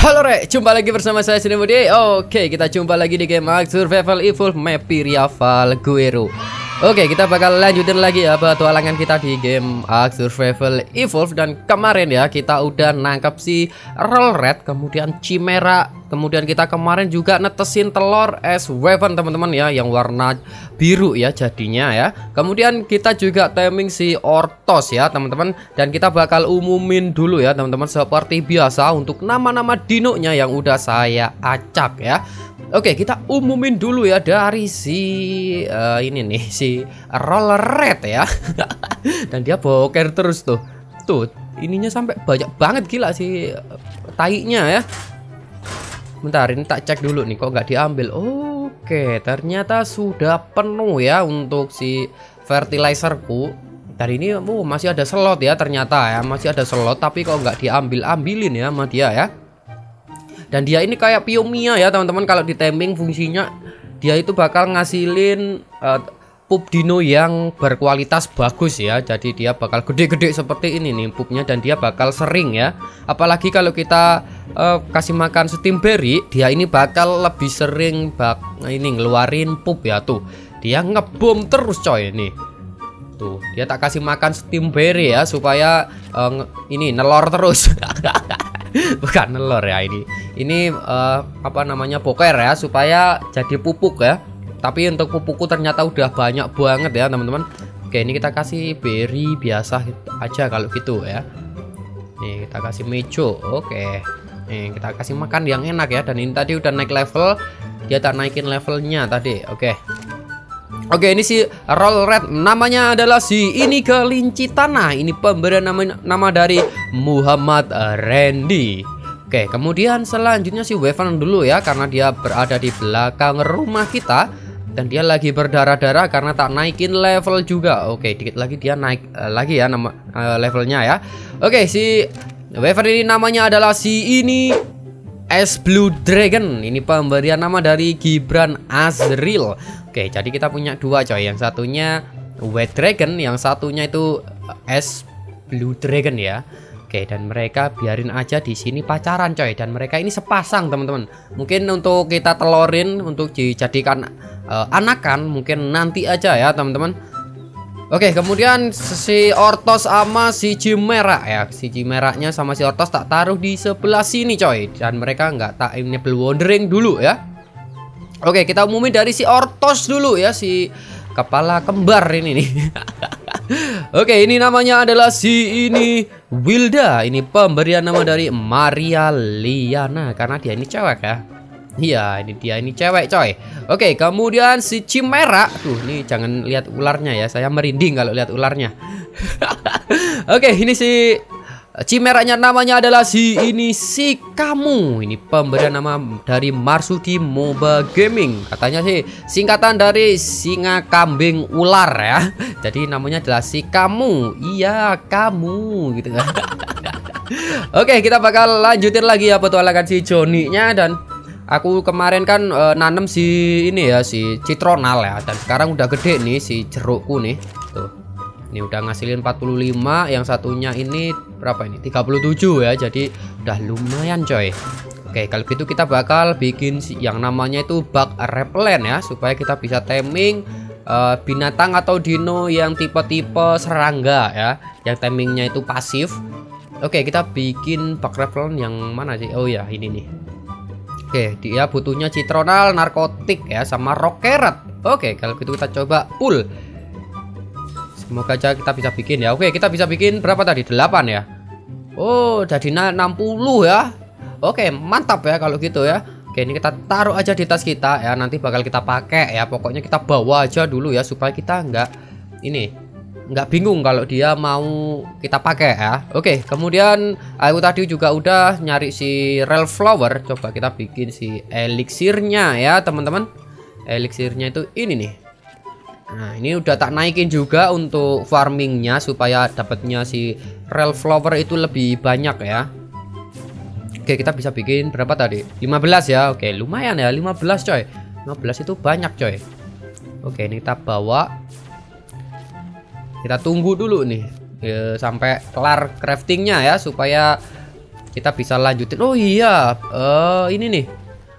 Halo Rek, jumpa lagi bersama saya Sinemudi. Oke, kita jumpa lagi di game Ark Survival Evolved map Rival Guero. Oke, kita bakal lanjutin lagi ya petualangan kita di game Ark Survival Evolved. Dan kemarin ya kita udah nangkap si Roll Red, kemudian Chimera, kemudian kita kemarin juga netesin telur es Wyvern teman-teman ya, yang warna biru ya jadinya ya. Kemudian kita juga taming si Ortos ya teman-teman, dan kita bakal umumin dulu ya teman-teman seperti biasa untuk nama-nama dinonya yang udah saya acak ya. Oke, kita umumin dulu ya dari si ini nih, si Roll Red ya. Dan dia boker terus tuh. Tuh, ininya sampai banyak banget, gila si tainya ya. Bentar, ini tak cek dulu nih kok nggak diambil. Oke, ternyata sudah penuh ya untuk si fertilizerku. Dan ini masih ada slot ya ternyata ya, masih ada slot, tapi kok nggak diambil-ambilin ya sama dia ya. Dan dia ini kayak Piomia ya teman-teman, kalau di taming fungsinya dia itu bakal ngasilin pup dino yang berkualitas bagus ya. Jadi dia bakal gede-gede seperti ini nih pupnya, dan dia bakal sering ya. Apalagi kalau kita kasih makan steam berry, dia ini bakal lebih sering ini ngeluarin pup ya. Tuh, dia ngebom terus coy ini. Tuh, dia tak kasih makan steam berry ya supaya ini nelor terus. Bukan nelor ya ini. Ini apa namanya, boker ya, supaya jadi pupuk ya. Tapi untuk pupukku ternyata udah banyak banget ya teman-teman. Oke, ini kita kasih berry biasa aja kalau gitu ya. Nih kita kasih mejo. Oke, nih kita kasih makan yang enak ya. Dan ini tadi udah naik level, dia tak naikin levelnya tadi. Oke, ini si Roll Red, namanya adalah si ini kelinci tanah. Ini pemberian nama dari Muhammad Randy. Oke, kemudian selanjutnya si Wyvern dulu ya, karena dia berada di belakang rumah kita. Dan dia lagi berdarah-darah karena tak naikin level juga. Oke, dikit lagi dia naik lagi ya levelnya ya. Oke, si Wyvern ini namanya adalah si ini S Blue Dragon. Ini pemberian nama dari Gibran Azril. Oke, jadi kita punya dua coy. Yang satunya White Dragon, yang satunya itu S Blue Dragon ya. Oke, dan mereka biarin aja di sini pacaran coy. Dan mereka ini sepasang teman-teman. Mungkin untuk kita telorin untuk dijadikan anakan mungkin nanti aja ya teman-teman. Oke, kemudian si Ortos sama si Chimera ya. Si Chimeranya sama si Ortos tak taruh di sebelah sini coy. Dan mereka nggak tak enable wandering dulu ya. Oke, kita umumin dari si Ortos dulu ya, si kepala kembar ini nih. Oke, ini namanya adalah si ini Wilda. Ini pemberian nama dari Maria Liana, karena dia ini cewek ya. Iya, ini dia ini cewek coy. Oke, kemudian si Chimera. Tuh, nih jangan lihat ularnya ya, saya merinding kalau lihat ularnya. Oke, ini si Chimeranya namanya adalah si ini si kamu. Ini pemberian nama dari Marsudi Moba Gaming. Katanya sih singkatan dari singa kambing ular ya. Jadi namanya adalah si kamu. Iya, kamu gitu kan. Oke, kita bakal lanjutin lagi ya petualangan si Johnny-nya. Dan aku kemarin kan nanem si ini ya, si citronal ya. Dan sekarang udah gede nih si jerukku nih. Tuh. Ini udah ngasilin 45, yang satunya ini berapa ini? 37 ya. Jadi udah lumayan coy. Oke, kalau gitu kita bakal bikin yang namanya itu bug repellent ya, supaya kita bisa taming binatang atau dino yang tipe-tipe serangga ya, yang tamingnya itu pasif. Oke, kita bikin bug repellent yang mana sih? Oh ya, ini nih. Oke, dia butuhnya citronal, narkotik ya, sama rockeret. Oke, kalau gitu kita coba pull. Semoga aja kita bisa bikin ya. Oke, kita bisa bikin berapa tadi? 8 ya. Oh, jadi 60 ya. Oke, mantap ya kalau gitu ya. Oke, ini kita taruh aja di tas kita ya. Nanti bakal kita pakai ya. Pokoknya kita bawa aja dulu ya, supaya kita nggak bingung kalau dia mau kita pakai ya. Oke, kemudian aku tadi juga udah nyari si Rel Flower. Coba kita bikin si elixirnya ya teman-teman. Elixirnya itu ini nih. Nah, ini udah tak naikin juga untuk farmingnya, supaya dapatnya si Rel Flower itu lebih banyak ya. Oke, kita bisa bikin berapa tadi? 15 ya. Oke, lumayan ya 15 coy. 15 itu banyak coy. Oke, ini kita bawa. Kita tunggu dulu nih sampai kelar craftingnya ya, supaya kita bisa lanjutin. Oh iya, ini nih.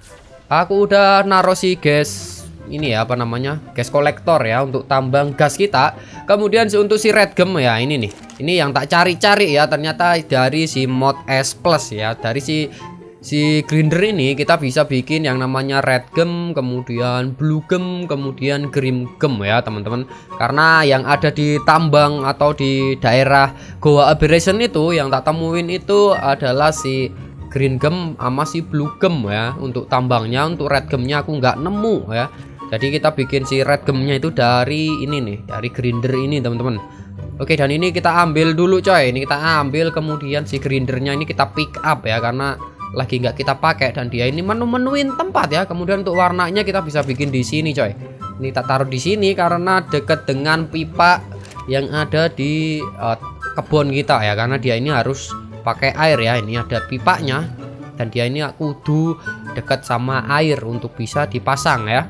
Aku udah naruh si gas ini ya, apa namanya, gas kolektor ya untuk tambang gas kita. Kemudian untuk si red gem ya, ini nih. Ini yang tak cari-cari ya, ternyata dari si mod S plus ya, dari si grinder ini kita bisa bikin yang namanya red gem, kemudian blue gem, kemudian green gem ya teman-teman. Karena yang ada di tambang atau di daerah Goa Aberration itu yang tak temuin itu adalah si green gem sama si blue gem ya untuk tambangnya. Untuk red gemnya aku nggak nemu ya. Jadi kita bikin si red gemnya itu dari ini nih, dari grinder ini teman-teman. Oke, dan ini kita ambil dulu coy. Ini kita ambil, kemudian si grindernya ini kita pick up ya, karena lagi nggak kita pakai dan dia ini menu-menuin tempat ya. Kemudian untuk warnanya kita bisa bikin di sini coy. Ini kita taruh di sini karena deket dengan pipa yang ada di kebun kita ya, karena dia ini harus pakai air ya. Ini ada pipanya dan dia ini kudu dekat sama air untuk bisa dipasang ya.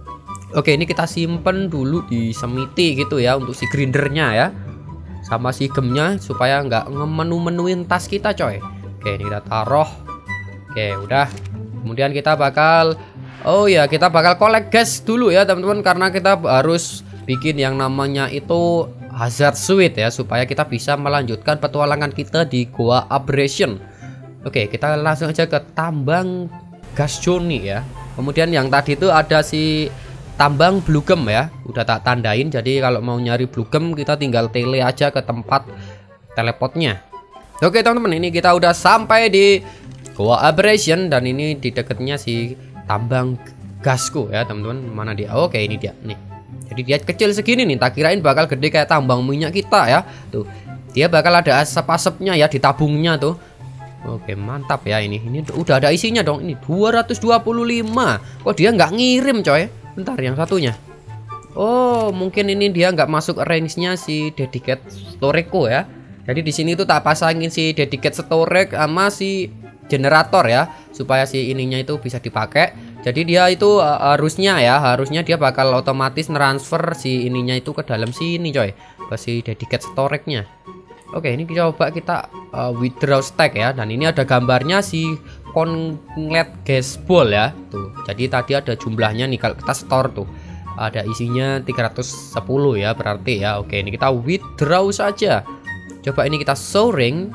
Oke, ini kita simpen dulu di semiti gitu ya untuk si grindernya ya, sama si gemnya supaya nggak ngemenu-menuin tas kita coy. Oke, ini kita taruh. Oke, udah. Kemudian kita bakal, oh ya, kita bakal collect gas dulu ya teman-teman, karena kita harus bikin yang namanya itu hazard suite ya, supaya kita bisa melanjutkan petualangan kita di Goa Aberration. Oke, kita langsung aja ke tambang gas Johnny ya. Kemudian yang tadi itu ada si tambang blue gem ya, udah tak tandain. Jadi kalau mau nyari blue gem kita tinggal tele aja ke tempat telepotnya. Oke teman-teman, ini kita udah sampai di Goa Aberration dan ini di dekatnya si tambang gasku ya teman-teman. Mana dia? Oke, ini dia nih. Jadi dia kecil segini nih, tak kirain bakal gede kayak tambang minyak kita ya. Tuh, dia bakal ada asap-asapnya ya di tabungnya tuh. Oke, mantap ya ini. Ini udah ada isinya dong. Ini 225. Kok dia nggak ngirim coy? Bentar, yang satunya. Oh, mungkin ini dia nggak masuk range-nya si dedicated storage-ku ya. Jadi di sini tuh tak pasangin si dedicated storage sama si generator ya, supaya si ininya itu bisa dipakai. Jadi dia itu harusnya dia bakal otomatis transfer si ininya itu ke dalam sini coy, ke si dedicated storage-nya. Oke, ini coba kita withdraw stack ya, dan ini ada gambarnya si Conclet gas ball ya tuh. Jadi tadi ada jumlahnya nih, kalau kita store tuh ada isinya 310 ya berarti ya. Oke, ini kita withdraw saja. Coba ini kita soaring.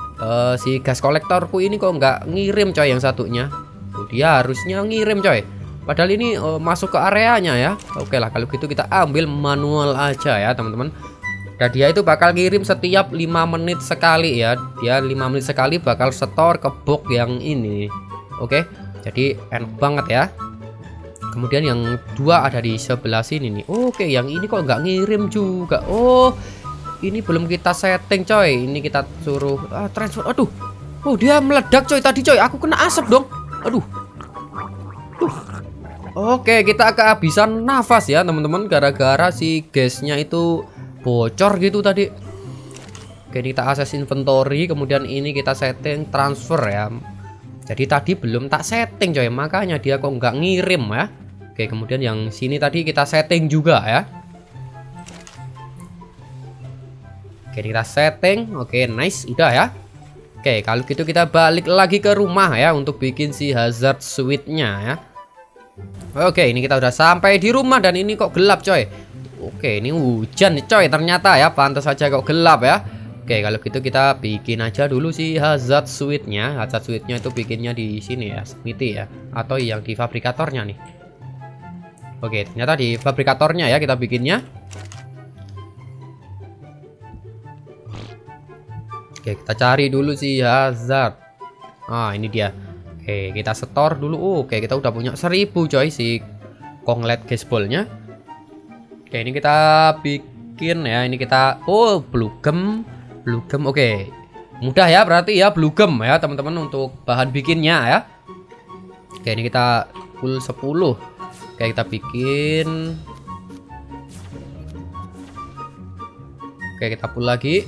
Si gas kolektorku ini kok nggak ngirim coy yang satunya. Tuh, dia harusnya ngirim coy, padahal ini masuk ke areanya ya. Oke lah, kalau gitu kita ambil manual aja ya teman-teman. Dan dia itu bakal ngirim setiap 5 menit sekali ya. Dia 5 menit sekali bakal store ke box yang ini. Oke, jadi enak banget ya. Kemudian yang dua ada di sebelah sini nih. Oke, yang ini kok nggak ngirim juga. Oh, ini belum kita setting coy. Ini kita suruh transfer. Aduh, oh dia meledak coy tadi coy. Aku kena asap dong. Aduh. Oke, kita kehabisan nafas ya teman-teman, gara-gara si gasnya itu bocor gitu tadi. Oke, kita akses inventory, kemudian ini kita setting transfer ya. Jadi tadi belum tak setting coy, makanya dia kok nggak ngirim ya. Oke, kemudian yang sini tadi kita setting juga ya. Oke, kita setting. Oke, nice, udah ya. Oke, kalau gitu kita balik lagi ke rumah ya untuk bikin si hazard suite-nya ya. Oke, ini kita udah sampai di rumah dan ini kok gelap coy. Oke, ini hujan nih coy ternyata ya, pantas saja kok gelap ya. Oke, kalau gitu kita bikin aja dulu si hazard suite-nya. Hazard suite-nya itu bikinnya di sini ya, smithy ya, atau yang di fabrikatornya nih. Oke, ternyata di fabrikatornya ya kita bikinnya. Oke, kita cari dulu si hazard. Ah, ini dia. Oke, kita store dulu. Oke, kita udah punya 1000 coy si Conclet gas ball-nya. Oke, ini kita bikin ya. Ini kita blue gem. Oke, mudah ya berarti ya blue gem ya teman-teman untuk bahan bikinnya ya. Oke, ini kita full 10. Oke, kita bikin. Oke, kita full lagi.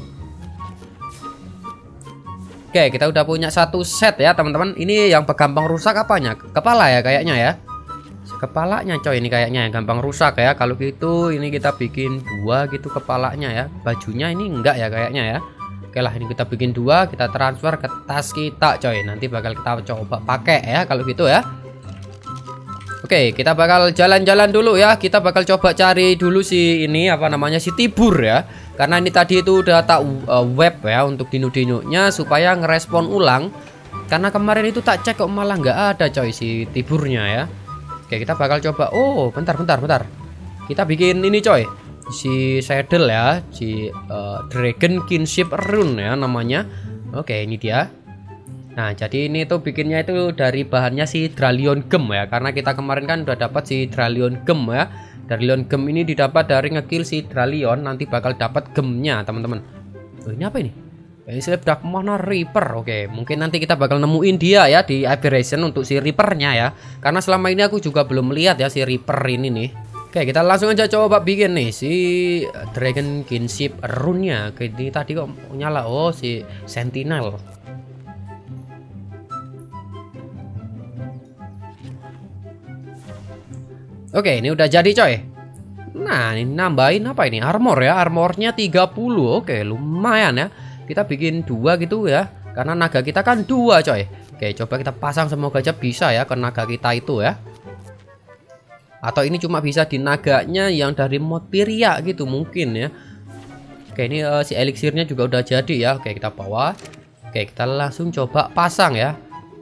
Oke, kita udah punya satu set ya teman-teman. Ini yang gampang rusak apanya? Kepala ya kayaknya ya. Kepalanya coy ini kayaknya yang gampang rusak ya. Kalau gitu ini kita bikin 2 gitu kepalanya ya. Bajunya ini enggak ya kayaknya ya. Oke lah, ini kita bikin 2, kita transfer ke tas kita coy. Nanti bakal kita coba pakai ya kalau gitu ya. Oke, kita bakal jalan-jalan dulu ya. Kita bakal coba cari dulu si ini apa namanya, si Tibur ya. Karena ini tadi itu udah tak web ya untuk dino-dinonya supaya ngerespon ulang. Karena kemarin itu tak cek kok malah nggak ada coy si Tiburnya ya. Oke, kita bakal coba. Oh, bentar. Kita bikin ini coy. Si saddle ya, si Dragon Kinship Rune ya namanya. Oke, ini dia. Nah, jadi ini tuh bikinnya itu dari bahannya si Dralion Gem ya. Karena kita kemarin kan udah dapat si Dralion Gem ya. Dralion Gem ini didapat dari ngekill si Dralion, nanti bakal dapat gemnya, teman-teman. Oh, ini apa ini? Ini Slap Dark Mana Reaper. Oke, mungkin nanti kita bakal nemuin dia ya di Aberration untuk si Reapernya ya. Karena selama ini aku juga belum lihat ya si Reaper ini nih. Oke, kita langsung aja coba bikin nih si Dragon Kinship Rune-nya. Oke, ini tadi kok nyala. Oh, si Sentinel. Oke, ini udah jadi coy. Nah, ini nambahin apa ini? Armor ya. Armornya 30. Oke, lumayan ya. Kita bikin 2 gitu ya. Karena naga kita kan 2 coy. Oke, coba kita pasang, semoga aja bisa ya ke naga kita itu ya. Atau ini cuma bisa di naganya yang dari mod Pyria gitu mungkin ya. Oke, ini si elixirnya juga udah jadi ya. Oke, kita bawa. Oke, kita langsung coba pasang ya.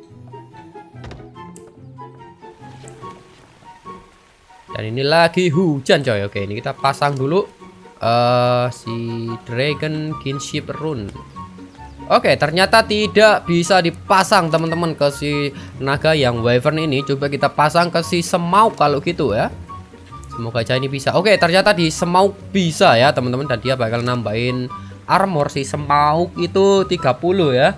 Dan ini lagi hujan coy. Oke, ini kita pasang dulu si Dragon Kinship Rune. Oke, ternyata tidak bisa dipasang teman-teman ke si naga yang Wyvern ini. Coba kita pasang ke si Semaug kalau gitu ya. Semoga aja ini bisa. Oke, ternyata di Semaug bisa ya teman-teman. Dan dia bakal nambahin armor si Semaug itu 30 ya.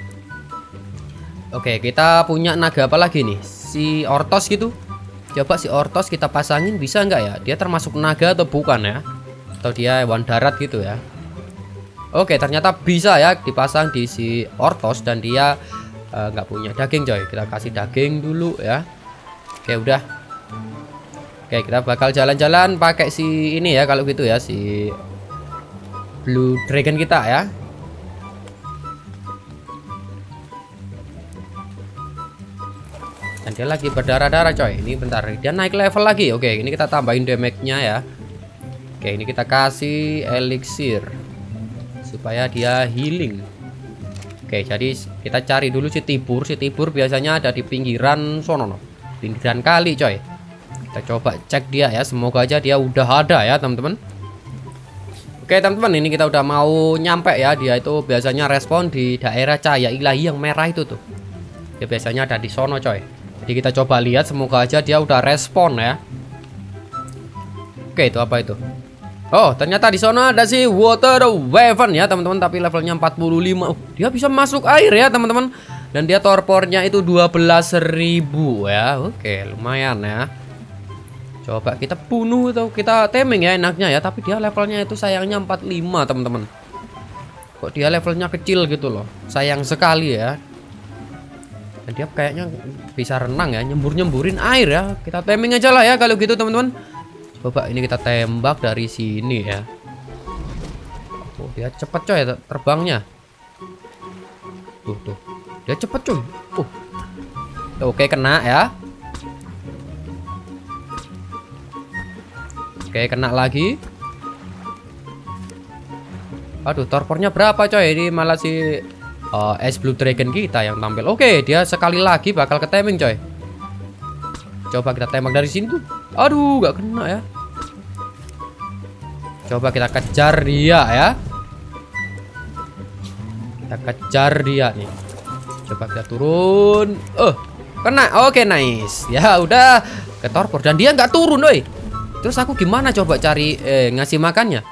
Oke, kita punya naga apa lagi nih? Si Ortos gitu. Coba si Ortos kita pasangin bisa nggak ya? Dia termasuk naga atau bukan ya? Atau dia hewan darat gitu ya? Oke, ternyata bisa ya dipasang di si Ortos dan dia nggak punya daging coy. Kita kasih daging dulu ya. Oke, udah. Oke, kita bakal jalan-jalan pakai si ini ya kalau gitu ya, si Blue Dragon kita ya. Dan dia lagi berdarah-darah coy. Ini bentar, dia naik level lagi. Oke, ini kita tambahin damage-nya ya. Oke, ini kita kasih elixir supaya dia healing. Oke, jadi kita cari dulu si Tibur. Si Tibur biasanya ada di pinggiran sono no. Pinggiran kali coy. Kita coba cek dia ya. Semoga aja dia udah ada ya teman-teman. Oke teman-teman, ini kita udah mau nyampe ya. Dia itu biasanya respon di daerah cahaya ilahi yang merah itu tuh. Dia biasanya ada di sono coy. Jadi kita coba lihat, semoga aja dia udah respon ya. Oke, itu apa itu? Oh, ternyata di sana ada si Water Wyvern ya teman-teman, tapi levelnya 45. Oh, dia bisa masuk air ya teman-teman. Dan dia torpornya itu 12.000 ya. Oke, lumayan ya. Coba kita bunuh atau kita taming ya enaknya ya. Tapi dia levelnya itu sayangnya 45 teman-teman. Kok dia levelnya kecil gitu loh. Sayang sekali ya. Dan dia kayaknya bisa renang ya, nyembur-nyemburin air ya. Kita taming aja lah ya kalau gitu teman-teman. Coba ini kita tembak dari sini ya. Oh, dia cepet coy terbangnya. Tuh. Dia cepet coy. Oke, kena ya. Oke, kena lagi. Aduh, torpornya berapa coy? Ini malah si es Blue Dragon kita yang tampil. Oke, dia sekali lagi bakal ke taming coy. Coba kita tembak dari sini tuh. Aduh, gak kena ya. Coba kita kejar dia ya. Kita kejar dia nih. Coba kita turun. Kena. Oke, nice. Ya udah ke torpor dan dia nggak turun, doi. Terus aku gimana coba cari ngasih makannya?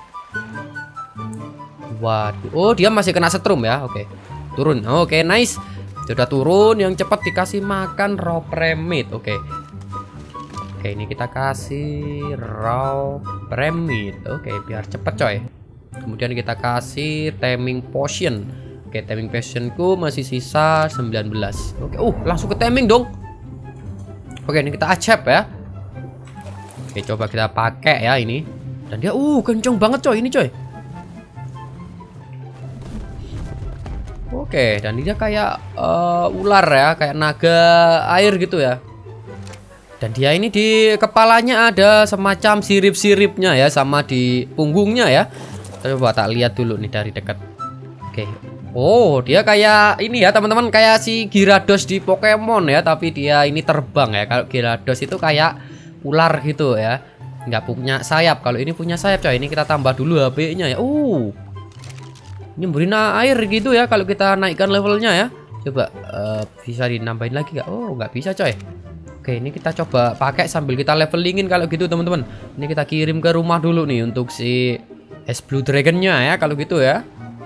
Waduh. Oh, dia masih kena setrum ya. Oke. Turun. Oke, nice. Sudah turun, yang cepat dikasih makan raw meat. Oke. Oke, ini kita kasih raw meat. Oke, biar cepet coy. Kemudian kita kasih taming potion. Oke, taming potionku masih sisa 19. Oke, langsung ke taming dong. Oke, ini kita accept ya. Oke, coba kita pakai ya ini. Dan dia kenceng banget coy ini coy. Oke, dan dia kayak ular ya, kayak naga air gitu ya. Dan dia ini di kepalanya ada semacam sirip-siripnya ya, sama di punggungnya ya. Coba tak lihat dulu nih dari dekat. Oke. Oh, dia kayak ini ya teman-teman, kayak si Gyarados di Pokemon ya, tapi dia ini terbang ya. Kalau Gyarados itu kayak ular gitu ya, nggak punya sayap. Kalau ini punya sayap coy. Ini kita tambah dulu HP-nya ya. Nyemburin air gitu ya kalau kita naikkan levelnya ya. Coba bisa dinambahin lagi nggak? Oh, nggak bisa coy. Oke, ini kita coba pakai sambil kita levelingin kalau gitu teman-teman. Ini kita kirim ke rumah dulu nih untuk si es Blue Dragon-nya ya kalau gitu ya.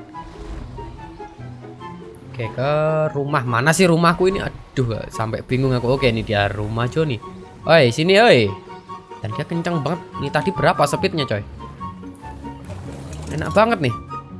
Oke, ke rumah mana sih rumahku ini? Aduh, sampai bingung aku. Oke, ini dia rumah Joni. Oi, sini oi. Dan dia kencang banget. Nih tadi berapa speednya coy? Enak banget nih.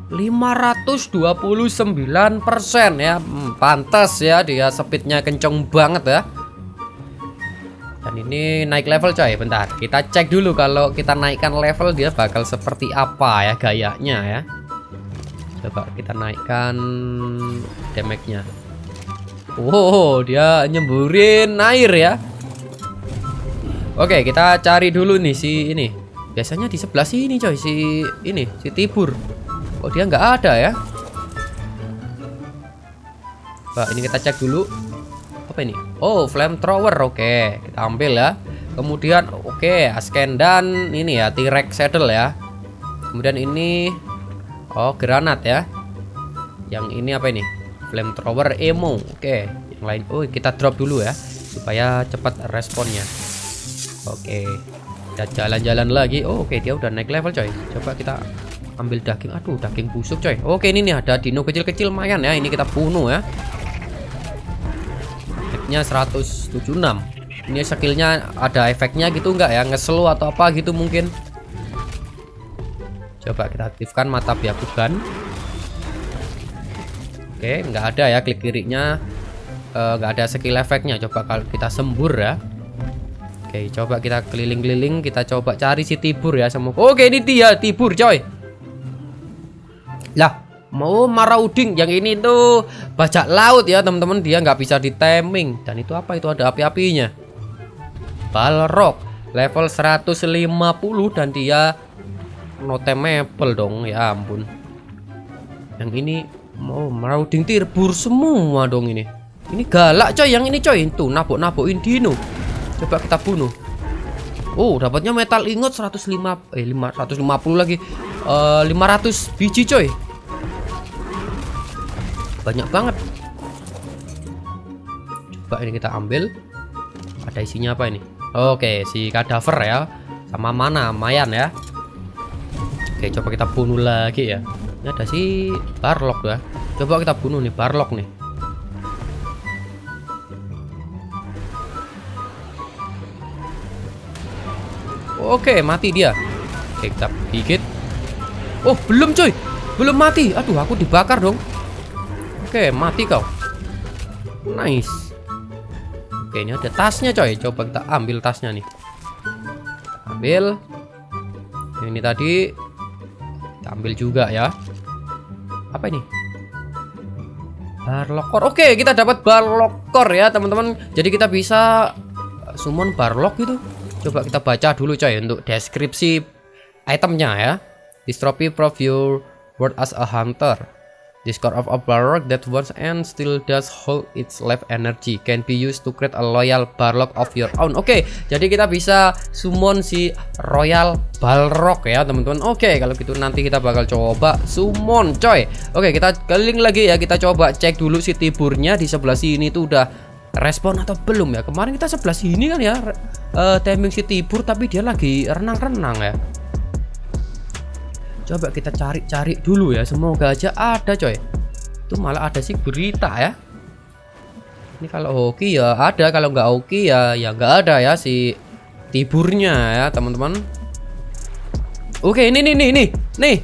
529% ya. Pantas ya dia speednya kenceng banget ya. Dan ini naik level coy. Bentar, kita cek dulu kalau kita naikkan level dia bakal seperti apa ya gayanya ya. Coba kita naikkan damage-nya. Wow, dia nyemburin air ya. Oke, kita cari dulu nih si ini. Biasanya di sebelah sini coy, si Tibur. Kok dia nggak ada ya? Pak, ini kita cek dulu. Apa ini? Oh, flamethrower. Oke, kita ambil ya. Kemudian oke, Ascendan ini ya, T-Rex saddle ya. Kemudian ini granat ya. Yang ini apa ini? Flamethrower Emo. Oke, yang lain. Oh, kita drop dulu ya supaya cepat responnya. Oke. Kita jalan-jalan lagi. Oh, oke, dia udah naik level coy. Coba kita ambil daging. Aduh, daging busuk coy. Oke, ini nih ada dino kecil-kecil lumayan ya. Ini kita bunuh ya. Efeknya 176. Ini skillnya ada efeknya gitu nggak ya? Nge-slow atau apa gitu mungkin. Coba kita aktifkan mata Byakugan. Oke, nggak ada ya klik kirinya. Nggak ada skill efeknya. Coba kalau kita sembur ya. Oke, coba kita keliling-keliling. Kita coba cari si Tibur ya semua. Oke, ini dia Tibur coy. Lah, mau Marauding yang ini tuh bajak laut ya teman-teman. Dia nggak bisa diteming. Dan itu apa? Itu ada api-apinya. Balrog level 150 dan dia no temable dong. Ya ampun. Yang ini mau Marauding Tibur semua dong ini. Ini galak coy, yang ini coy. Itu nabok-nabokin dino. Coba kita bunuh. Oh, dapatnya metal ingot 550 lagi. 500 biji coy. Banyak banget. Coba ini kita ambil. Ada isinya apa ini? Oke, si kadaver ya. Sama mana? Mayan ya. Oke, coba kita bunuh lagi ya. Ini ada si Barlock ya. Coba kita bunuh nih Barlock nih. Oke, mati dia. Oke, kita gigit. Oh, belum coy. Belum mati. Aduh, aku dibakar dong. Oke, mati kau. Nice. Oke, ini ada tasnya coy. Coba kita ambil tasnya nih. Ambil. Ini tadi kita ambil juga ya. Apa ini? Barlockor. Oke, kita dapat Barlockor ya teman-teman. Jadi kita bisa summon Barlock gitu. Coba kita baca dulu coy untuk deskripsi itemnya ya. This trophy prove your worth as a hunter. This core of a Barlock that once and still does hold its life energy can be used to create a loyal Barlock of your own. Oke, jadi kita bisa summon si Royal Balrog ya teman-teman. Oke, kalau gitu nanti kita bakal coba summon coy. Oke, kita keliling lagi ya. Kita coba cek dulu si Tiburnya di sebelah sini tuh udah respon atau belum ya. Kemarin kita sebelah sini kan ya timing si Tibur, tapi dia lagi renang-renang ya. Coba kita cari-cari dulu ya. Semoga aja ada coy. Itu malah ada sih berita ya. Ini kalau hoki ya ada, kalau nggak hoki ya nggak ada ya si Tiburnya ya teman-teman. Oke, ini nih.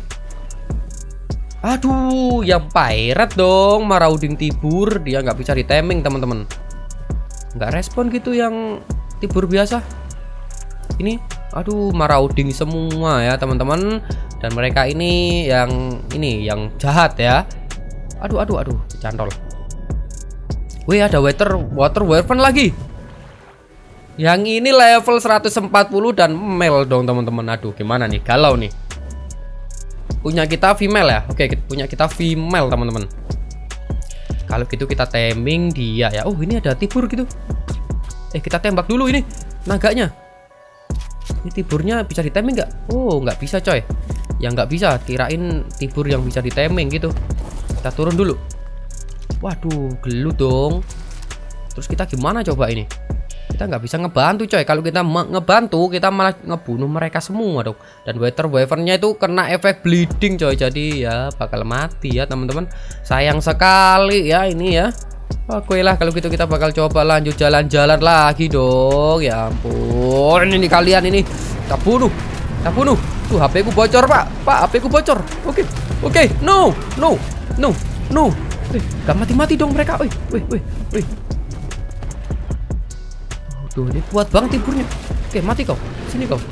Aduh, yang pirate dong, Marauding Tibur. Dia nggak bisa diteming teman-teman. Nggak respon gitu yang Tibur biasa. Ini, aduh, Marauding semua ya teman-teman. Dan mereka ini yang jahat ya. Aduh, cantol. Wih, ada water weapon lagi. Yang ini level 140 dan male dong teman-teman. Aduh, gimana nih? Galau nih. Punya kita female ya. Oke, punya kita female teman-teman. Kalau gitu kita taming dia ya. Oh, ini ada tibur gitu. Kita tembak dulu ini naganya. Ini tiburnya bisa ditaming nggak? Oh, nggak bisa coy. Yang nggak bisa, kirain tibur yang bisa ditaming gitu. Kita turun dulu. Waduh, gelut dong. Terus kita gimana coba ini? Kita nggak bisa ngebantu coy. Kalau kita ngebantu, kita malah ngebunuh mereka semua dong. Dan water weaponnya itu kena efek bleeding coy. Jadi ya bakal mati ya teman-teman. Sayang sekali ya ini ya. Oke lah, kalau gitu kita bakal coba lanjut jalan-jalan lagi dong. Ya ampun, ini kalian ini. Kita bunuh. Tuh, HP ku bocor, Pak. HP ku bocor. Oke. No. Gak mati-mati dong mereka. Wih. Tuh, ini kuat banget tiburnya. Oke, mati kau. Sini kau.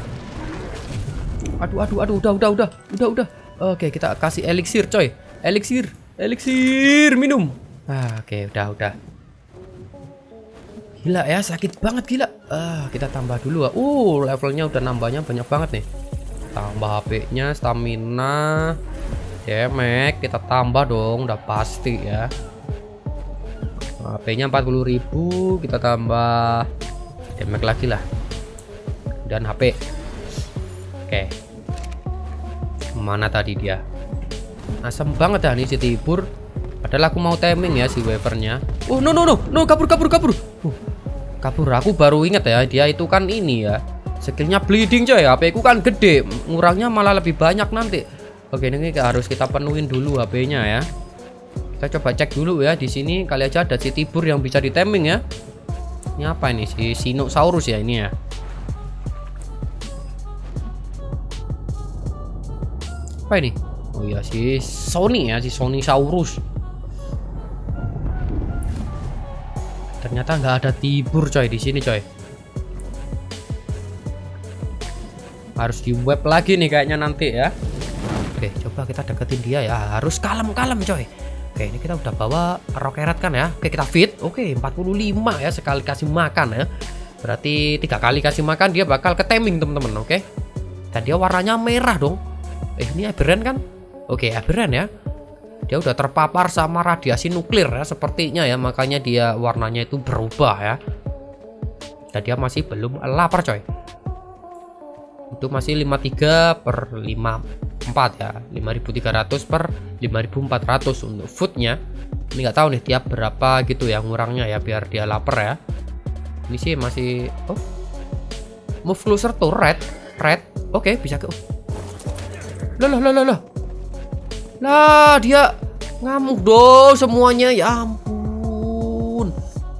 Aduh, udah. Oke, kita kasih elixir, coy. Elixir, minum. Oke, udah. Gila ya, sakit banget gila. Kita tambah dulu. Levelnya udah nambahnya banyak banget nih. Tambah HP-nya, stamina, damage kita tambah dong, udah pasti ya. HP-nya 40.000, kita tambah damage lagi lah. Dan HP. Oke. Mana tadi dia? Asem banget dah nih si tibur. Padahal aku mau timing ya si wavernya. No, kabur. Kabur, aku baru inget ya, dia itu kan ini ya. Skillnya bleeding coy, HP ku kan gede, ngurangnya malah lebih banyak nanti. Oke, ini harus kita penuhin dulu HP-nya ya. Kita coba cek dulu ya di sini, kali aja ada si tibur yang bisa diteming ya. Ini apa ini? Si Sinosaurus ya ini ya. Apa ini? Oh iya, si Sony ya, si Sonisaurus. Ternyata nggak ada tibur coy di sini coy. Harus di web lagi nih kayaknya nanti ya. Oke, coba kita deketin dia ya. Harus kalem coy. Oke, ini kita udah bawa rokerat kan ya. Oke, kita fit. Oke, 45 ya sekali kasih makan ya. Berarti 3 kali kasih makan dia bakal keteming teman-teman. Oke. Dan dia warnanya merah dong. Ini aberran kan? Oke, aberran ya. Dia udah terpapar sama radiasi nuklir ya sepertinya ya, makanya dia warnanya itu berubah ya. Dan dia masih belum lapar coy. Itu masih 53/54 ya, 5.300 per 5.400 untuk foodnya. Ini nggak tahu nih tiap berapa gitu ya ngurangnya ya biar dia lapar ya. Ini sih masih move closer to red. Oke, bisa ke lah, dia ngamuk dong semuanya, ya ampun.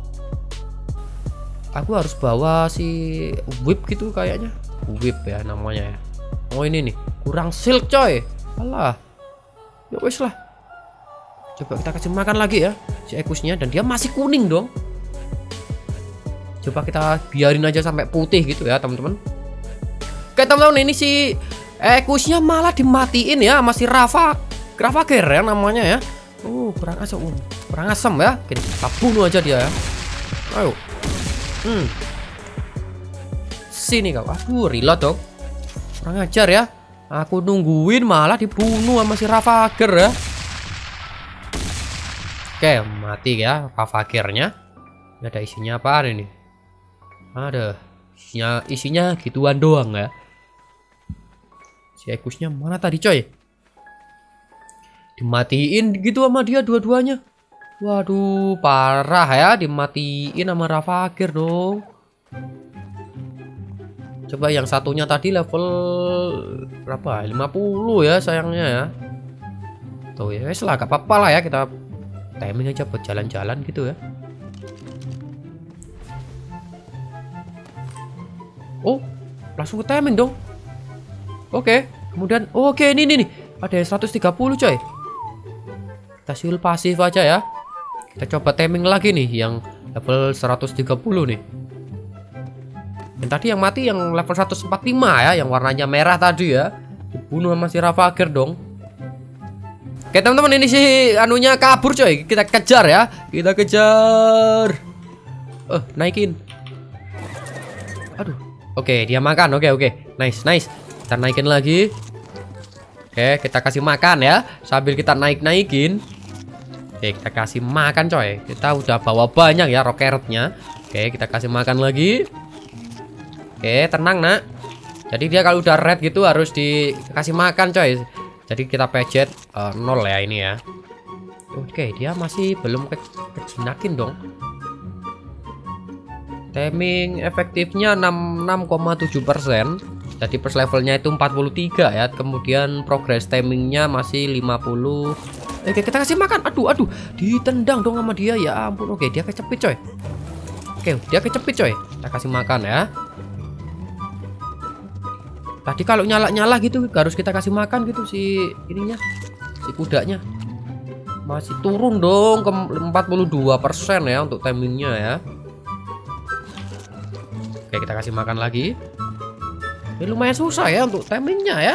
Aku harus bawa si whip gitu kayaknya. Whip ya namanya ya. Oh ini nih, kurang silk coy. Alah. Ya wes lah. Coba kita kasih makan lagi ya si ekusnya, dan dia masih kuning dong. Coba kita biarin aja sampai putih gitu ya teman-teman. Oke teman-teman, ini si ekusnya malah dimatiin ya, masih Ravager ya namanya ya. Kurang asam ya. Oke, kita bunuh aja dia ya. Ayo. Sini kau. Aduh, reload dong. Kurang ajar ya. Aku nungguin malah dibunuh sama si Ravager ya. Oke, mati ya Ravagernya. Ini ada isinya apa ini? Ada isinya gituan doang ya. Si ekusnya mana tadi coy? Dimatiin gitu sama dia dua-duanya. Waduh, parah ya, dimatiin sama Ravager dong. Coba yang satunya tadi level berapa? 50 ya sayangnya ya. Tuh ya, gak apa-apa lah ya, kita timing aja buat jalan-jalan gitu ya. Langsung ke timing dong. Oke, kemudian ini nih. Ada yang 130 coy. Kita shield pasif aja ya. Kita coba timing lagi nih yang level 130 nih. Dan tadi yang mati yang level 145 ya, yang warnanya merah tadi ya. Dibunuh sama si Ravager dong. Oke teman-teman, ini sih anunya kabur coy. Kita kejar ya. Kita kejar. Naikin. Aduh. Oke, dia makan. Oke. Nice. Kita naikin lagi. Oke, kita kasih makan ya. Sambil kita naikin. Oke, kita kasih makan coy. Kita udah bawa banyak ya rocketnya. Oke, kita kasih makan lagi. Oke, tenang nak. Jadi dia kalau udah red gitu harus dikasih makan coy. Jadi kita pejet 0 ya ini ya. Oke, dia masih belum kejinakin dong. Timing efektifnya 66,7%. Jadi first levelnya itu 43 ya. Kemudian progress timingnya masih 50. Oke, kita kasih makan. Aduh, ditendang dong sama dia ya ampun. Oke, dia kecepit coy. Oke, dia kecepit coy. Kita kasih makan ya. Tadi kalau nyala gitu harus kita kasih makan gitu si ininya, si kudanya. Masih turun dong ke 42% ya untuk timingnya ya. Oke, kita kasih makan lagi. Ini lumayan susah ya untuk timingnya ya.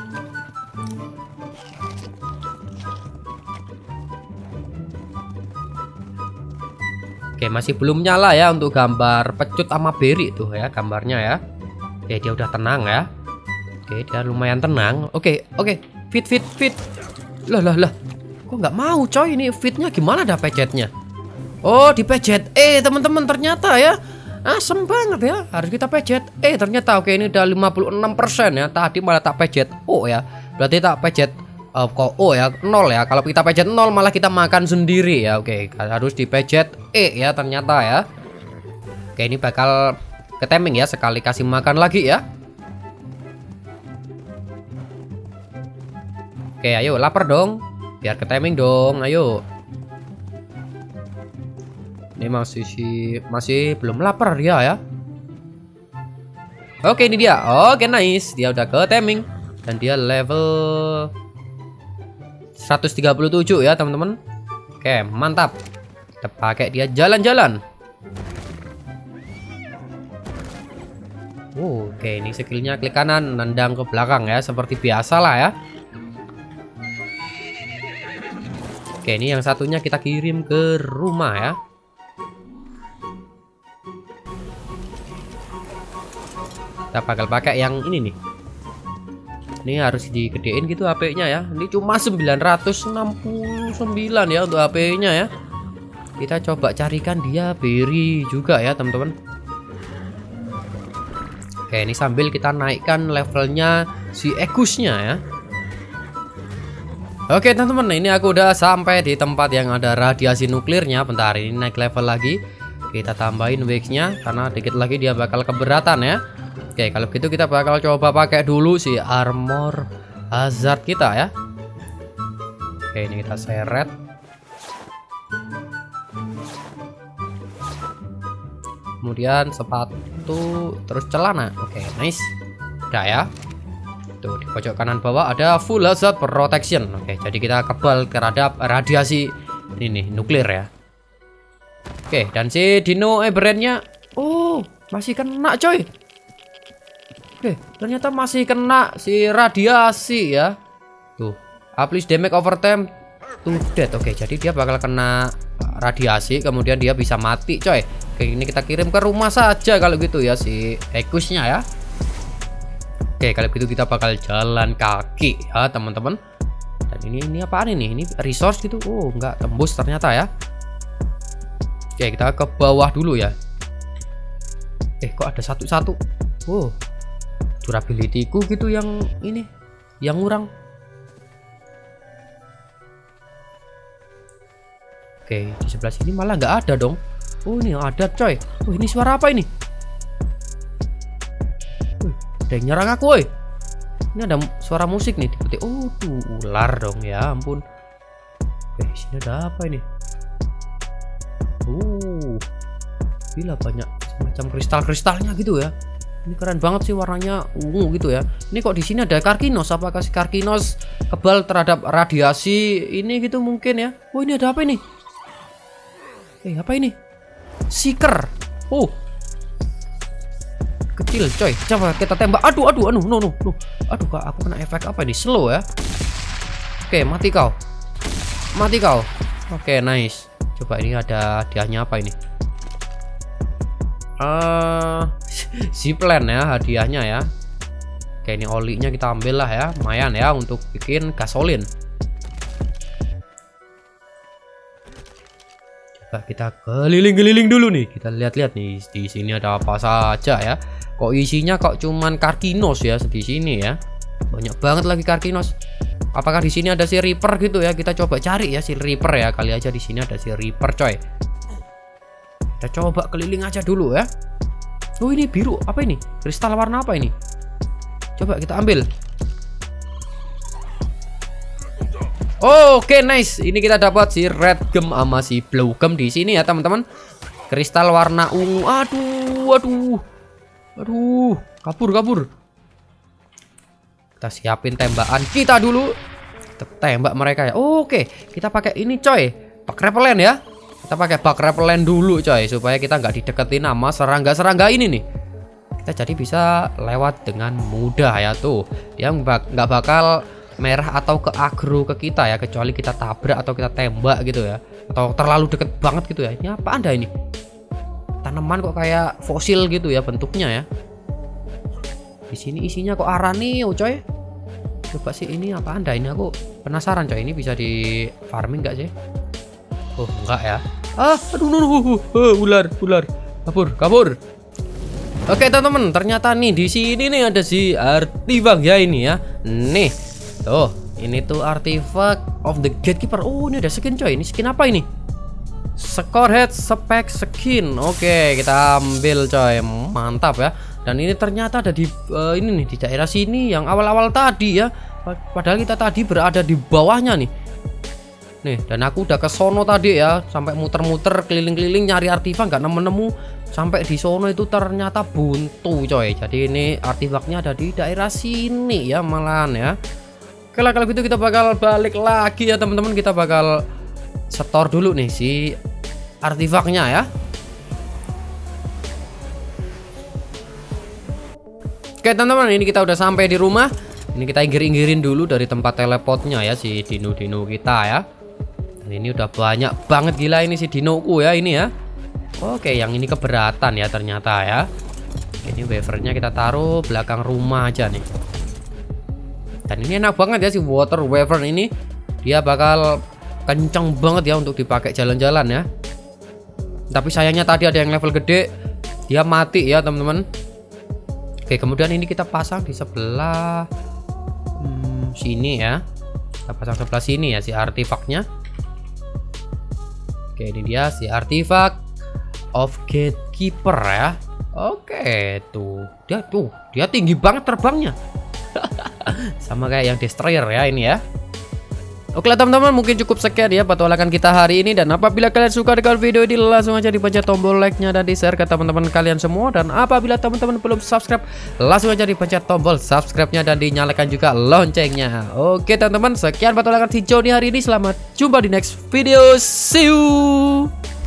Oke, masih belum nyala ya untuk gambar pecut sama beri tuh ya gambarnya ya. Oke, dia udah tenang ya. Oke, dia lumayan tenang. Oke. Fit. Lah. Kok nggak mau coy, ini fitnya gimana dah pejetnya? Oh, dipejet. Teman-teman ternyata ya. Asem banget ya. Harus kita pejet. Ternyata oke ini udah 56% ya. Tadi malah tak pejet O ya. Berarti tak pejet kok O ya, 0 ya. Kalau kita pejet 0 malah kita makan sendiri ya. Oke, harus dipejet ya ternyata ya. Oke, ini bakal ke timing ya, sekali kasih makan lagi ya. Oke, ayo lapar dong. Biar ke timing dong, ayo. Ini masih belum lapar dia ya. Oke, ini dia. Oke, nice. Dia udah ke timing dan dia level 137 ya, teman-teman. Oke, mantap. Kita pakai dia jalan-jalan. Oke, ini skillnya klik kanan, nendang ke belakang ya, seperti biasa lah ya. Oke, ini yang satunya kita kirim ke rumah ya. Kita bakal pakai yang ini nih. Ini harus digedein gitu HP-nya ya. Ini cuma 969 ya untuk HP-nya ya. Kita coba carikan dia beri juga ya, teman-teman. Oke, ini sambil kita naikkan levelnya si Egusnya ya. Oke teman-teman, ini aku udah sampai di tempat yang ada radiasi nuklirnya. Bentar, ini naik level lagi. Kita tambahin wax-nya karena dikit lagi dia bakal keberatan ya. Oke, kalau gitu kita bakal coba pakai dulu si armor hazard kita ya. Oke, ini kita seret. Kemudian sepatu, terus celana. Oke, nice. Udah ya. Tuh di pojok kanan bawah ada full hazard protection. Oke, jadi kita kebal terhadap radiasi ini nuklir ya. Oke, dan si Dino brandnya masih kena coy. Oke, ternyata masih kena si radiasi ya. Tuh, apply damage over time to death. Oke, jadi dia bakal kena radiasi, kemudian dia bisa mati coy. Oke, ini kita kirim ke rumah saja kalau gitu ya si Egusnya ya. Oke, kalau gitu kita bakal jalan kaki ya teman-teman. Dan ini apaan ini? Ini resource gitu. Nggak tembus ternyata ya. Oke, kita ke bawah dulu ya. Kok ada satu-satu? Durability-ku gitu yang ini, yang kurang. Oke, di sebelah sini malah nggak ada dong. Ini ada coy. Ini suara apa ini? Ada yang nyerang aku, woy. Ini ada suara musik nih. Tuh ular dong ya ampun. Oke, sini ada apa ini? Gila banyak semacam kristal-kristalnya gitu ya. Ini keren banget sih warnanya ungu gitu ya. Ini kok di sini ada Karkinos? Apakah si Karkinos kebal terhadap radiasi ini gitu mungkin ya? Ini ada apa ini? Apa ini? Seeker. Kecil coy. Coba kita tembak. Aduh, no. Aduh, Kak, aku kena efek apa ini? Slow ya. Oke, mati kau. Mati kau. Oke, nice. Coba ini ada hadiahnya apa ini? Zipline ya hadiahnya ya. Oke, ini olinya kita ambil lah ya, lumayan ya untuk bikin gasolin. Coba kita keliling-keliling dulu nih. Kita lihat-lihat nih di sini ada apa saja ya. Kok isinya kok cuman Karkinos ya di sini ya. Banyak banget lagi Karkinos. Apakah di sini ada si Reaper gitu ya? Kita coba cari ya si Reaper ya. Kali aja di sini ada si Reaper coy. Kita coba keliling aja dulu ya. Oh, ini biru. Apa ini? Kristal warna apa ini? Coba kita ambil. Oke, nice. Ini kita dapat si red gem sama si blue gem di sini ya, teman-teman. Kristal warna ungu. Aduh. Kabur. Kita siapin tembakan kita dulu. Kita tembak mereka ya. Oke, kita pakai ini coy. Bug repellent ya. Kita pakai bug repellent dulu coy, supaya kita nggak dideketin sama serangga-serangga ini nih. Kita jadi bisa lewat dengan mudah ya tuh. Dia nggak bakal merah atau ke agro ke kita ya, kecuali kita tabrak atau kita tembak gitu ya, atau terlalu deket banget gitu ya. Ini apa anda ini? Tanaman kok kayak fosil gitu ya bentuknya ya. Di sini isinya kok aranio coy. Coba sih ini apa anda ini, aku penasaran coy. Ini bisa di farming nggak sih? Oh enggak ya. Ular. Kabur. Oke teman-teman, ternyata nih di sini nih ada si artifak ya ini ya. Nih, tuh, ini tuh artifak of the gatekeeper. Oh, ini ada skin coy. Ini skin apa ini? Scorehead spec skin. Oke, kita ambil coy. Mantap ya. Dan ini ternyata ada di ini nih di daerah sini yang awal-awal tadi ya. Padahal kita tadi berada di bawahnya nih. Nih, dan aku udah ke sono tadi ya, sampai muter-muter keliling-keliling nyari artifak nggak nemu-nemu. Sampai di sono itu ternyata buntu coy. Jadi ini artifaknya ada di daerah sini ya malahan ya. Oke lah, kalau gitu kita bakal balik lagi ya teman-teman. Kita bakal setor dulu nih si artifaknya ya. Oke teman-teman, ini kita udah sampai di rumah. Ini kita inggirin dulu dari tempat teleportnya ya, si dino-dino kita ya. Dan ini udah banyak banget gila ini si dinoku ya ini ya. Oke, yang ini keberatan ya ternyata ya. Ini wafernya kita taruh belakang rumah aja nih. Dan ini enak banget ya si water wafer ini. Dia bakal kenceng banget ya untuk dipakai jalan-jalan ya. Tapi sayangnya tadi ada yang level gede, dia mati ya teman-teman. Oke, kemudian ini kita pasang di sebelah sini ya. Kita pasang sebelah sini ya si artifaknya. Oke, ini dia si artifak of gatekeeper ya. Oke, dia tinggi banget terbangnya. Sama kayak yang destroyer ya ini ya. Oke lah teman-teman, mungkin cukup sekian ya petualangan kita hari ini. Dan apabila kalian suka dengan video ini, langsung aja dipencet tombol like-nya dan di-share ke teman-teman kalian semua. Dan apabila teman-teman belum subscribe, langsung aja dipencet tombol subscribe-nya dan dinyalakan juga loncengnya. Oke teman-teman, sekian petualangan si Joni hari ini. Selamat jumpa di next video. See you.